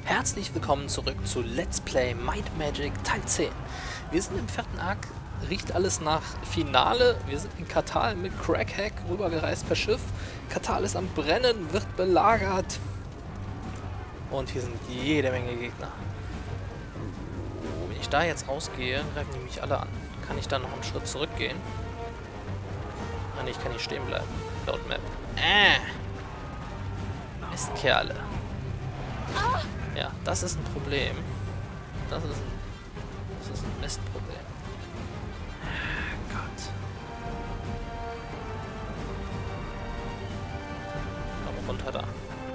Herzlich willkommen zurück zu Let's Play Might Magic Teil 10. Wir sind im 4. Akt, riecht alles nach Finale. Wir sind in Katal mit Crackhack rübergereist per Schiff. Katal ist am Brennen, wird belagert. Und hier sind jede Menge Gegner. Wenn ich da jetzt rausgehe, greifen die mich alle an. Kann ich dann noch einen Schritt zurückgehen? Ah ne, ich kann nicht stehen bleiben. Laut Map. Mistkerle. Ja, das ist ein Problem. Das ist ein Mistproblem. Gott. Komm runter da.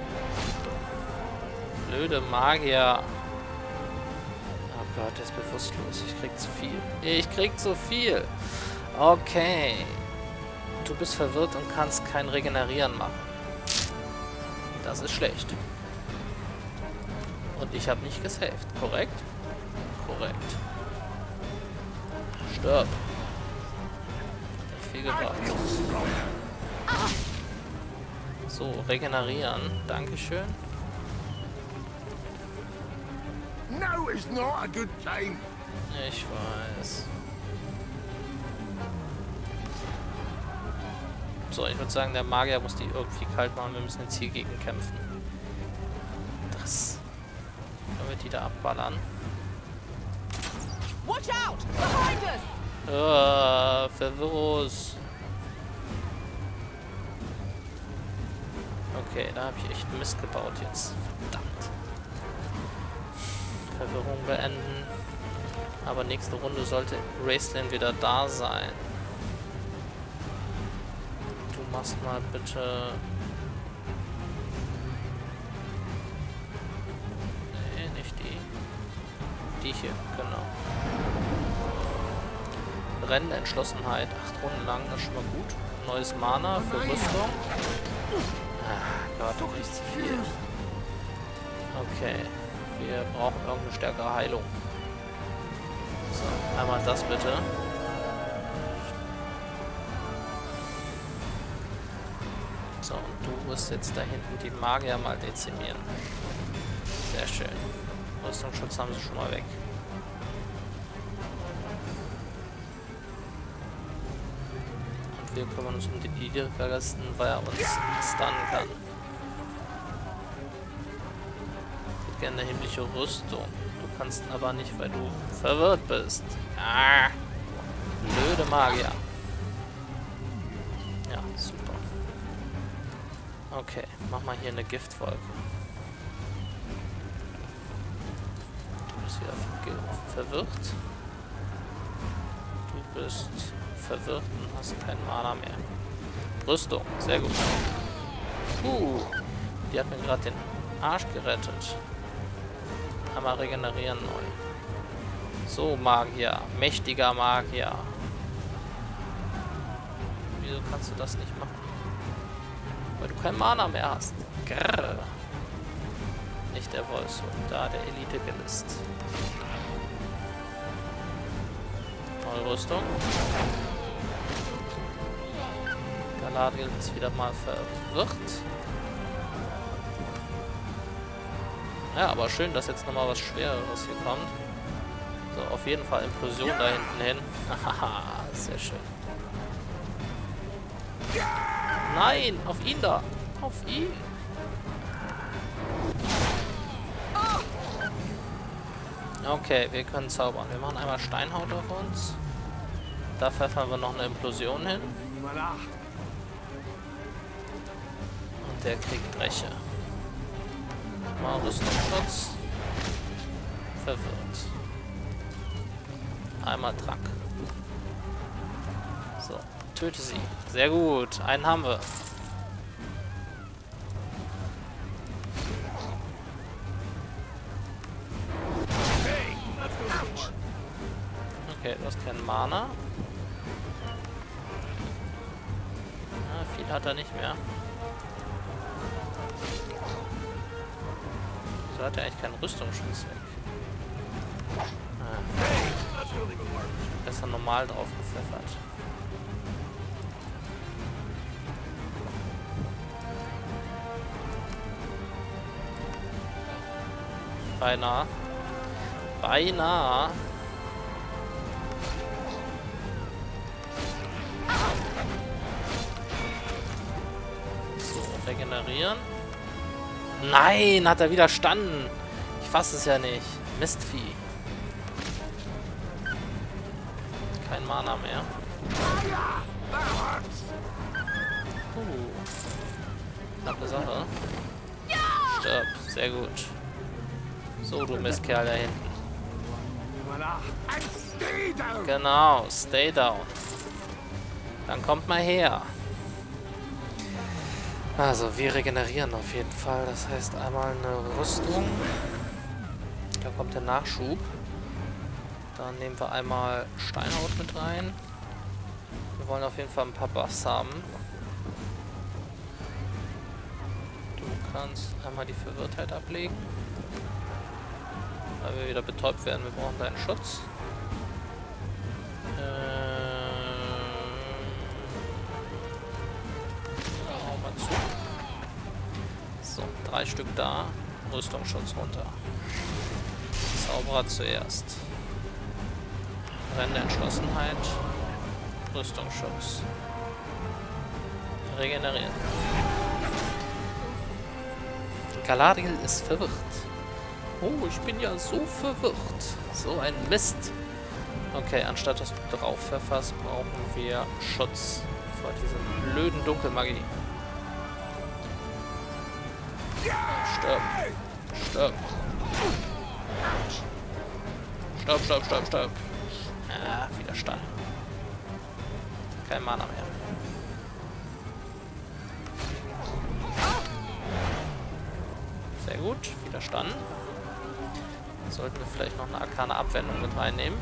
Blöde Magier. Oh Gott, der ist bewusstlos. Ich krieg zu viel. Ich krieg zu viel. Okay. Du bist verwirrt und kannst kein Regenerieren machen. Das ist schlecht. Und ich habe nicht gesaved, korrekt? Korrekt. Stirb. Nicht viel gebracht. So, regenerieren. Dankeschön. No, it's not a good time. Ich weiß. So, ich würde sagen, der Magier muss die irgendwie kalt machen. Wir müssen jetzt hier gegen kämpfen. Das... Können wir die da abballern? Watch out! Behind us! Verwirrus. Okay, da habe ich echt Mist gebaut jetzt. Verdammt. Verwirrung beenden. Aber nächste Runde sollte Raceland wieder da sein. Du machst mal bitte... Die hier, genau. Brennende Entschlossenheit, 8 Runden lang, das ist schon mal gut. Neues Mana für Rüstung. Ah, Gott, doch nicht zu viel. Okay, wir brauchen irgendeine stärkere Heilung. So, einmal das bitte. So, und du musst jetzt da hinten die Magier mal dezimieren. Sehr schön. Rüstungsschutz haben sie schon mal weg. Und wir kümmern uns um den Idealisten, weil er uns stunnen kann. Ich hätte gerne eine himmlische Rüstung. Du kannst aber nicht, weil du verwirrt bist. Ah, blöde Magier. Ja, super. Okay, mach mal hier eine Giftwolke. Wieder verwirrt. Du bist verwirrt und hast kein Mana mehr. Rüstung, sehr gut. Die hat mir gerade den Arsch gerettet. Einmal regenerieren neu. So, Magier. Mächtiger Magier. Wieso kannst du das nicht machen? Weil du kein Mana mehr hast. Grrr. Nicht der Wolfshund, da der Elite-Gelist. Neue Rüstung. Galadriel ist wieder mal verwirrt. Ja, aber schön, dass jetzt nochmal was Schwereres hier kommt. So, auf jeden Fall Implosion da hinten hin. Haha, sehr schön. Nein, auf ihn da. Auf ihn. Okay, wir können zaubern. Wir machen einmal Steinhaut auf uns. Da pfeffern wir noch eine Implosion hin. Und der kriegt Dresche. Mal Rüstungsschutz. Verwirrt. Einmal Trank. So, töte sie. Sehr gut, einen haben wir. Okay, du hast keinen Mana. Ja, viel hat er nicht mehr. So hat er eigentlich keinen Rüstungsschutz weg. Ah. Besser normal drauf gepfeffert. Beinahe. Beinahe. So, regenerieren. Nein, hat er widerstanden. Ich fasse es ja nicht. Mistvieh. Kein Mana mehr. Knappe Sache. Stirb. Sehr gut. So, du Mistkerl da hinten. Genau, stay down. Dann kommt mal her. Also, wir regenerieren auf jeden Fall. Das heißt, einmal eine Rüstung. Da kommt der Nachschub. Dann nehmen wir einmal Steinhaut mit rein. Wir wollen auf jeden Fall ein paar Buffs haben. Du kannst einmal die Verwirrtheit ablegen. Weil wir wieder betäubt werden. Wir brauchen deinen Schutz. Hau mal zu. So, 3 Stück da. Rüstungsschutz runter. Zauberer zuerst. Brennende Entschlossenheit. Rüstungsschutz. Regenerieren. Galadriel ist verwirrt. Oh, ich bin ja so verwirrt. So ein Mist. Okay, anstatt dass du drauf pfefferst, brauchen wir Schutz vor dieser blöden Dunkelmagie. Stirb. Stirb. Stirb, stirb, stirb, stirb. Ah, Widerstand. Kein Mana mehr. Sehr gut, widerstanden. Sollten wir vielleicht noch eine arkane Abwendung mit reinnehmen.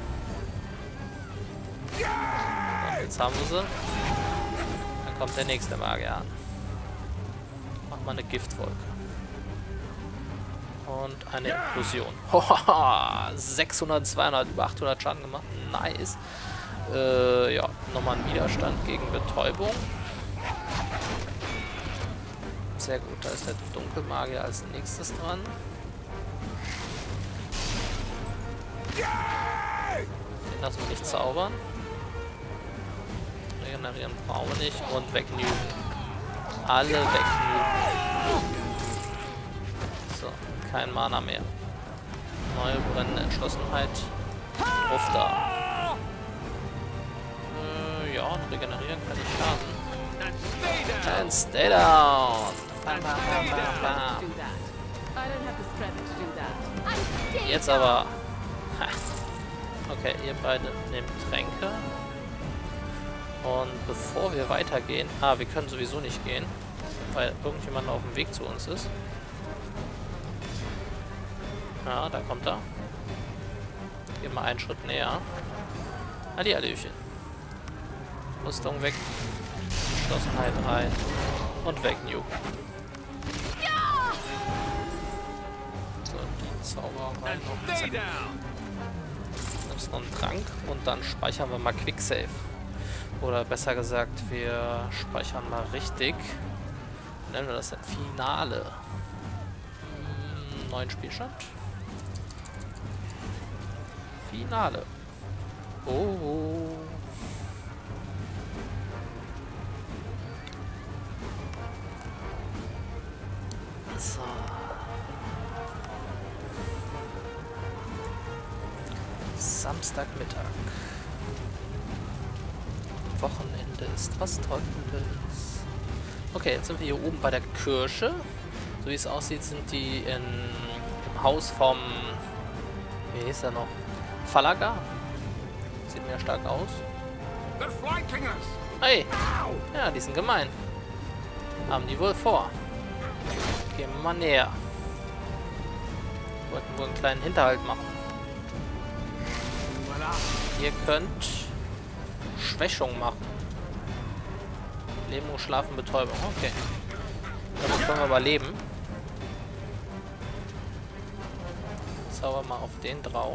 So, jetzt haben wir sie. Dann kommt der nächste Magier an. Machen wir eine Giftwolke. Und eine Implosion. 600, 200, über 800 Schaden gemacht. Nice. Ja, nochmal ein Widerstand gegen Betäubung. Sehr gut, da ist der Dunkelmagier als nächstes dran. Den lassen wir nicht zaubern. Regenerieren brauchen wir nicht. Und wegnuken. Alle wegnuken. So, kein Mana mehr. Neue brennende Entschlossenheit. Ruf da. Ja, und regenerieren kann nicht schaden. And stay down. Bam, bam, bam, bam, bam. Jetzt aber. Ha. Okay, ihr beide nehmt Tränke. Und bevor wir weitergehen... Ah, wir können sowieso nicht gehen, weil irgendjemand auf dem Weg zu uns ist. Ja, da kommt er. Gehen wir einen Schritt näher. Hallihallöchen. Rüstung weg. Entschlossenheit rein. Und weg, Nuke. So, die Zauber rein. Nimmst noch einen Trank und dann speichern wir mal Quicksave. Oder besser gesagt, wir speichern mal richtig. Nennen wir das dann Finale. Neuen Spielstand. Finale. Oh. So. Samstagmittag. Wochenende ist was Tolles. Okay, jetzt sind wir hier oben bei der Kirche. So wie es aussieht, sind die im Haus vom... Wie hieß er noch? Falaga. Sieht mir stark aus. Hey! Ja, die sind gemein. Haben die wohl vor. Gehen wir mal näher. Wollten wohl einen kleinen Hinterhalt machen. Ihr könnt Schwächung machen. Lähmung, Schlafen, Betäubung. Okay. Damit können wir aber leben. Zauber mal auf den drauf.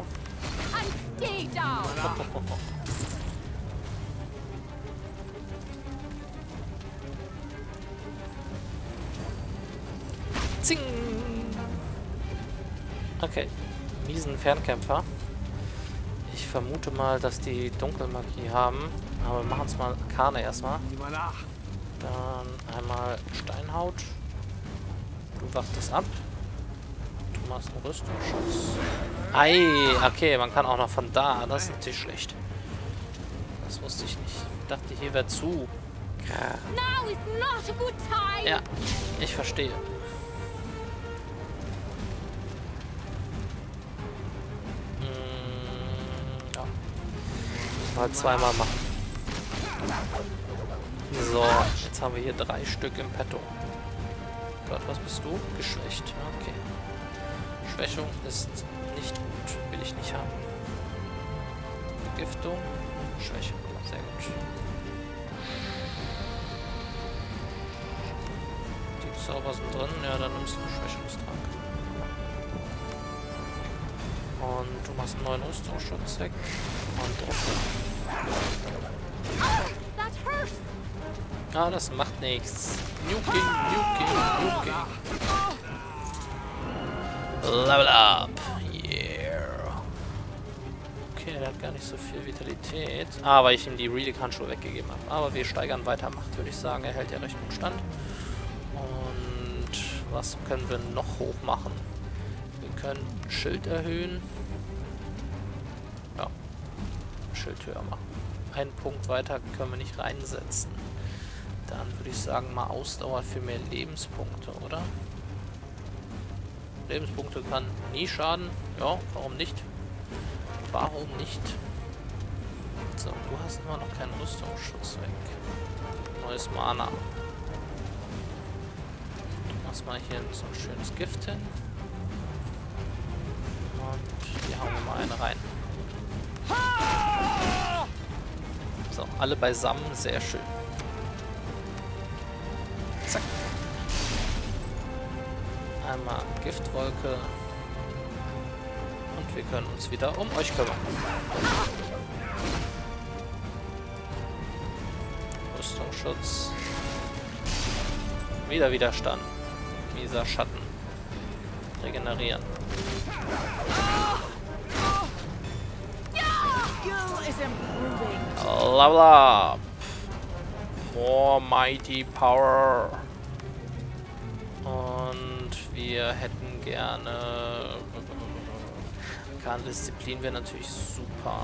Zing! Okay. Miesen Fernkämpfer. Ich vermute mal, dass die Dunkelmagie haben. Aber wir machen es mal Arkane erstmal. Dann einmal Steinhaut. Du wartest ab. Du machst einen Rüstungsschutz. Ei, okay, man kann auch noch von da. Das ist natürlich schlecht. Das wusste ich nicht. Ich dachte, hier wäre zu. Ja, ich verstehe. Ja. Mal zweimal machen. So, jetzt haben wir hier 3 Stück im Petto. Gott, was bist du? Geschwächt. Okay. Schwächung ist nicht gut. Will ich nicht haben. Vergiftung. Schwäche. Sehr gut. Die Zauber sind drin. Ja, dann nimmst du einen Schwächungstrank. Und du machst einen neuen Rüstungsschutz weg. Und drauf. Ah, das macht nichts. Nuking, Nuking, Nuking. Level up. Yeah. Okay, der hat gar nicht so viel Vitalität. Ah, weil ich ihm die Relic-Handschuhe weggegeben habe. Aber wir steigern weiter Macht, würde ich sagen. Er hält ja recht gut stand. Und was können wir noch hoch machen? Wir können Schild erhöhen. Ja. Schild höher machen. Einen Punkt weiter können wir nicht reinsetzen. Dann würde ich sagen, mal Ausdauer für mehr Lebenspunkte, oder? Lebenspunkte kann nie schaden. Ja, warum nicht? Warum nicht? So, du hast immer noch keinen Rüstungsschutz weg. Neues Mana. Du machst mal hier so ein schönes Gift hin. Und hier hauen wir mal eine rein. So, alle beisammen, sehr schön. Zack. Einmal Giftwolke. Und wir können uns wieder um euch kümmern. Rüstungsschutz. Wieder Widerstand. Mieser Schatten. Regenerieren. Level up. More mighty power. Und wir hätten gerne... Disziplin wäre natürlich super.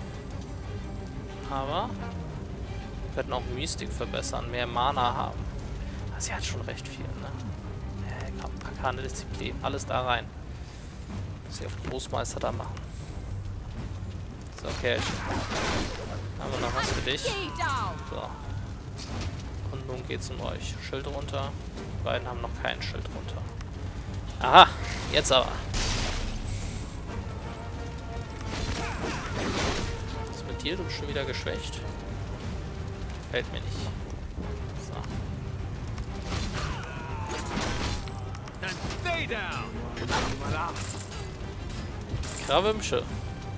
Aber wir könnten auch Mystik verbessern, mehr Mana haben. Sie hat schon recht viel, ne? Komm, Arkane Disziplin, alles da rein. Muss ich auf Großmeister da machen. So, okay. Haben wir noch was für dich? So. Und nun geht's um euch. Schild runter. Die beiden haben noch kein Schild runter. Aha, jetzt aber. Was ist mit dir? Du bist schon wieder geschwächt. Fällt mir nicht. So. Krawimsche.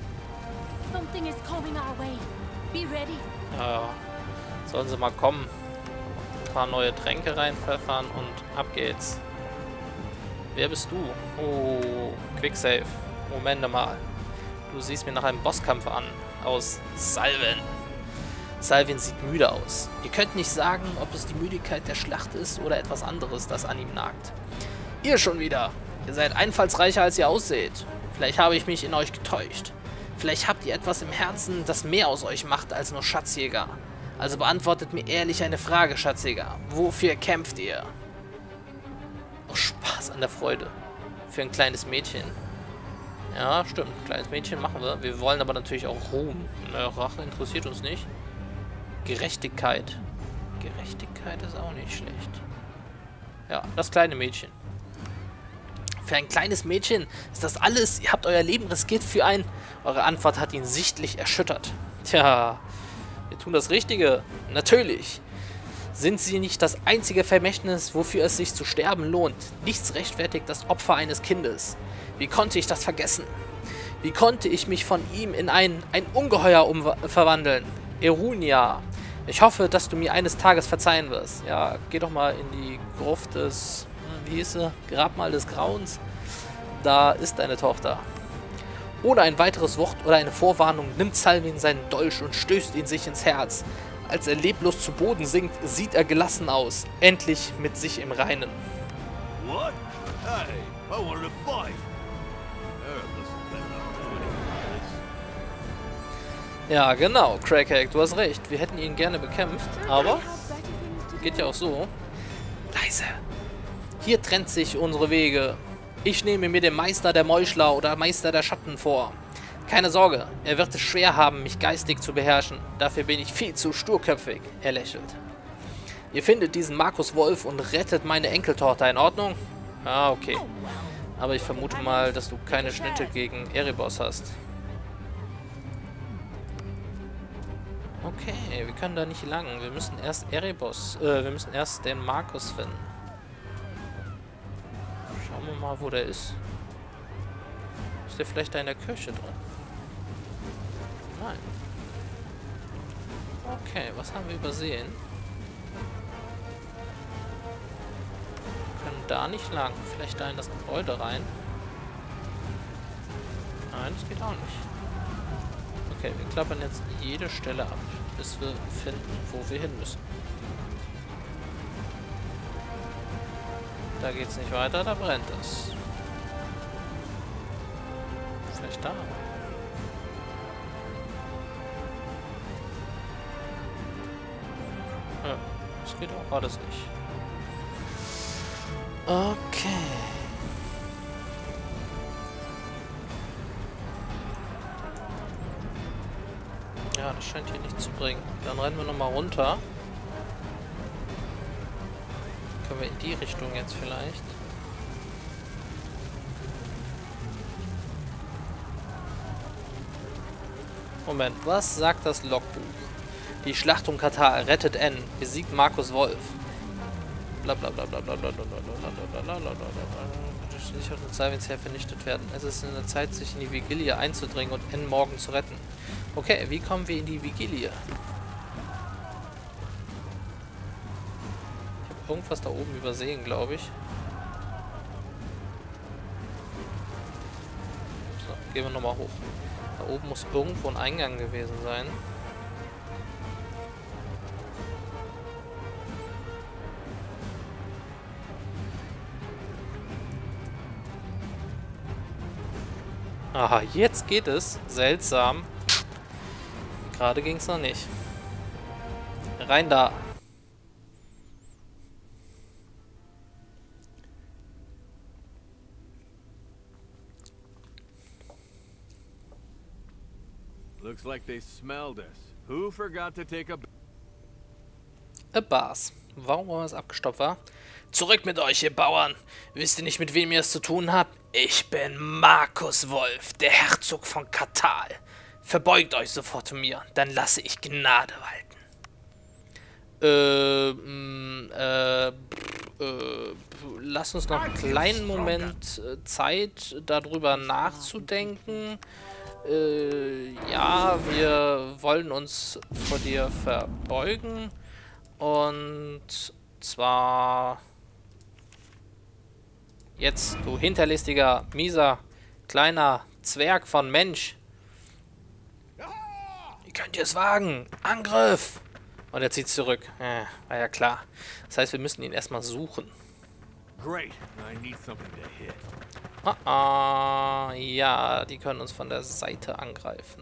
Ja, sollen sie mal kommen. Ein paar neue Tränke reinpfeffern und ab geht's. Wer bist du? Oh, Quicksave. Moment mal. Du siehst mir nach einem Bosskampf an. Aus Salvin. Salvin sieht müde aus. Ihr könnt nicht sagen, ob es die Müdigkeit der Schlacht ist oder etwas anderes, das an ihm nagt. Ihr schon wieder. Ihr seid einfallsreicher, als ihr ausseht. Vielleicht habe ich mich in euch getäuscht. Vielleicht habt ihr etwas im Herzen, das mehr aus euch macht als nur Schatzjäger. Also beantwortet mir ehrlich eine Frage, Schatzjäger. Wofür kämpft ihr? Oh, Spaß an der Freude. Für ein kleines Mädchen. Ja, stimmt. Ein kleines Mädchen machen wir. Wir wollen aber natürlich auch Ruhm. Rache interessiert uns nicht. Gerechtigkeit. Gerechtigkeit ist auch nicht schlecht. Ja, das kleine Mädchen. Für ein kleines Mädchen ist das alles. Ihr habt euer Leben riskiert für ein... Eure Antwort hat ihn sichtlich erschüttert. Tja, wir tun das Richtige. Natürlich. Sind sie nicht das einzige Vermächtnis, wofür es sich zu sterben lohnt? Nichts rechtfertigt das Opfer eines Kindes. Wie konnte ich das vergessen? Wie konnte ich mich von ihm in ein Ungeheuer verwandeln? Erunia, ich hoffe, dass du mir eines Tages verzeihen wirst. Ja, geh doch mal in die Gruft des... Wie hieß sie? Grabmal des Grauens. da ist deine Tochter. Ohne ein weiteres Wort oder eine Vorwarnung nimmt Salvin seinen Dolch und stößt ihn sich ins Herz. Als er leblos zu Boden sinkt, sieht er gelassen aus. Endlich mit sich im Reinen. What? Hey, I wanted to fight. Ja, genau, Crackhack, du hast recht. Wir hätten ihn gerne bekämpft, aber geht ja auch so. Leise. Hier trennt sich unsere Wege. Ich nehme mir den Meister der Meuchler oder Meister der Schatten vor. Keine Sorge, er wird es schwer haben, mich geistig zu beherrschen. Dafür bin ich viel zu sturköpfig. Er lächelt. Ihr findet diesen Markus Wolf und rettet meine Enkeltochter, in Ordnung? Ah, okay. Aber ich vermute mal, dass du keine Schnitte gegen Erebos hast. Okay, wir können da nicht lang. Wir müssen erst wir müssen erst den Markus finden. Schauen wir mal, wo der ist. Ist der vielleicht da in der Kirche drin? Nein. Okay, was haben wir übersehen? Wir können da nicht lang. Vielleicht da in das Gebäude rein. Nein, das geht auch nicht. Okay, wir klappern jetzt jede Stelle ab, bis wir finden, wo wir hin müssen. Da geht's nicht weiter, da brennt es. Vielleicht da. Ja, das geht auch alles nicht. Okay. Ja, das scheint hier nichts zu bringen. Dann rennen wir nochmal runter. Können wir in die Richtung jetzt vielleicht? Moment, was sagt das Logbuch? Die Schlacht um Katar rettet N, besiegt Markus Wolf. Blablabla. Sicher und Salvins Heer vernichtet werden. Es ist in der Zeit, sich in die Vigilie einzudringen und N morgen zu retten. Okay, wie kommen wir in die Vigilie? Ich habe irgendwas da oben übersehen, glaube ich. So, gehen wir nochmal hoch. Da oben muss irgendwo ein Eingang gewesen sein. Aha, jetzt geht es. Seltsam. Gerade ging es noch nicht. Rein da. Looks like they smelled us. Who forgot to take A Bars. Warum es abgestoppt war? Zurück mit euch, ihr Bauern! Wisst ihr nicht, mit wem ihr es zu tun habt? Ich bin Markus Wolf, der Herzog von Katal. Verbeugt euch sofort mir, dann lasse ich Gnade walten. Lass uns noch einen kleinen Moment Zeit, darüber nachzudenken. Ja, wir wollen uns vor dir verbeugen. Und zwar jetzt, du hinterlistiger, mieser, kleiner Zwerg von Mensch. Wie könnt ihr es wagen? Angriff! Und er zieht zurück. War ja klar. Das heißt, wir müssen ihn erstmal suchen. Great. I need something to hit. Ja, die können uns von der Seite angreifen.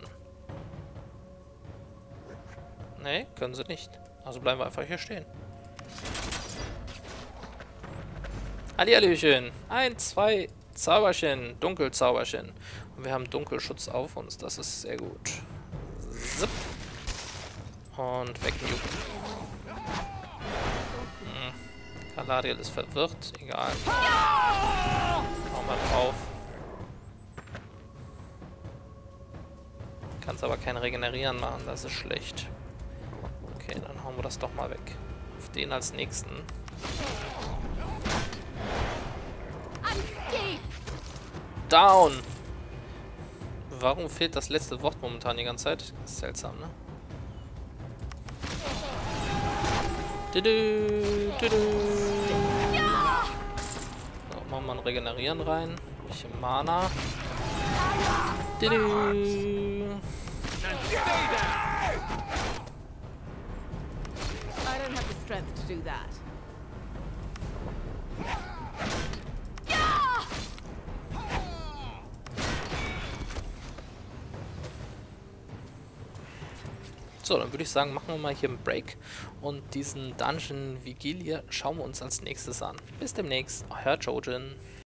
Nee, können sie nicht. Also bleiben wir einfach hier stehen. Hallihallöchen. 1, 2 Zauberchen. Dunkelzauberchen. Und wir haben Dunkelschutz auf uns. Das ist sehr gut. Zip. Und weg. Galadriel ist verwirrt. Egal. Hau mal drauf. Kannst aber kein Regenerieren machen. Das ist schlecht. Okay, dann hauen wir das doch mal weg. Auf den als nächsten. Down! Warum fehlt das letzte Wort momentan die ganze Zeit? Das ist seltsam, ne? So, machen wir ein Regenerieren rein. Bisschen Mana. Didu. I don't have the strength to do that. So, dann würde ich sagen, machen wir mal hier einen Break und diesen Dungeon Vigilie schauen wir uns als nächstes an. Bis demnächst, euer Jojen.